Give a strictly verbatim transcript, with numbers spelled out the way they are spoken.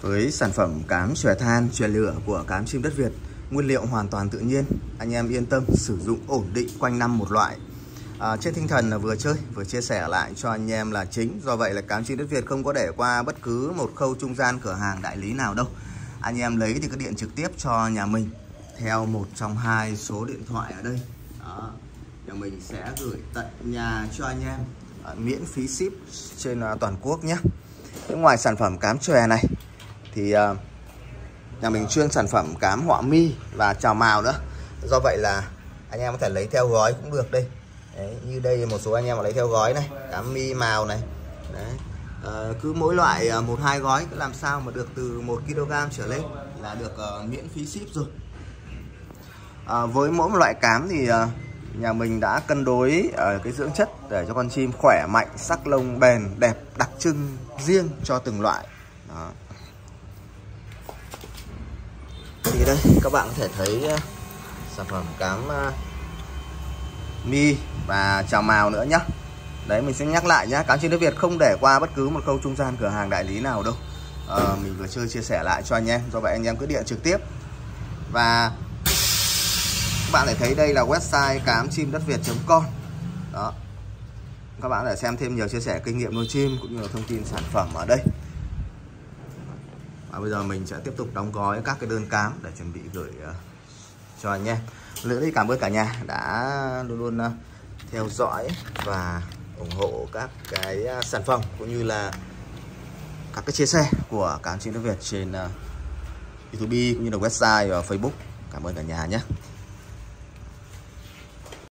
Với sản phẩm cám chòe than, chòe lửa của cám chim đất Việt, nguyên liệu hoàn toàn tự nhiên, anh em yên tâm sử dụng ổn định quanh năm một loại. À, trên tinh thần là vừa chơi vừa chia sẻ lại cho anh em là chính. Do vậy là cám chim đất Việt không có để qua bất cứ một khâu trung gian cửa hàng đại lý nào đâu. Anh em lấy thì cứ điện trực tiếp cho nhà mình theo một trong hai số điện thoại ở đây. Đó. Nhà mình sẽ gửi tận nhà cho anh em à, miễn phí ship trên uh, toàn quốc nhé. Ngoài sản phẩm cám chòe này thì uh, nhà mình chuyên sản phẩm cám họa mi và trào màu nữa. Do vậy là anh em có thể lấy theo gói cũng được đây. Đấy, như đây một số anh em mà lấy theo gói này, cám mi màu này. Đấy. À, cứ mỗi loại một hai gói làm sao mà được từ một ki lô gam trở lên là được uh, miễn phí ship rồi. À, với mỗi một loại cám thì uh, nhà mình đã cân đối uh, cái dưỡng chất để cho con chim khỏe mạnh, sắc lông bền, đẹp, đặc trưng riêng cho từng loại. Đó. Thì đây các bạn có thể thấy uh, sản phẩm cám uh, mi và trào màu nữa nhá. Đấy, mình sẽ nhắc lại nhá, cám chim đất Việt không để qua bất cứ một khâu trung gian cửa hàng đại lý nào đâu. À, mình vừa chơi chia sẻ lại cho anh em. Do vậy anh em cứ điện trực tiếp. Và các bạn thể thấy đây là website cám chim đất việt chấm com. Đó. Các bạn có thể xem thêm nhiều chia sẻ kinh nghiệm nuôi chim cũng như là thông tin sản phẩm ở đây. Và bây giờ mình sẽ tiếp tục đóng gói các cái đơn cám để chuẩn bị gửi uh, cho anh em. Nữa thì cảm ơn cả nhà đã luôn luôn uh, theo dõi và ủng hộ các cái sản phẩm cũng như là các cái chia sẻ của cám chim đất Việt trên uh, YouTube cũng như là website và Facebook. Cảm ơn cả nhà nhé.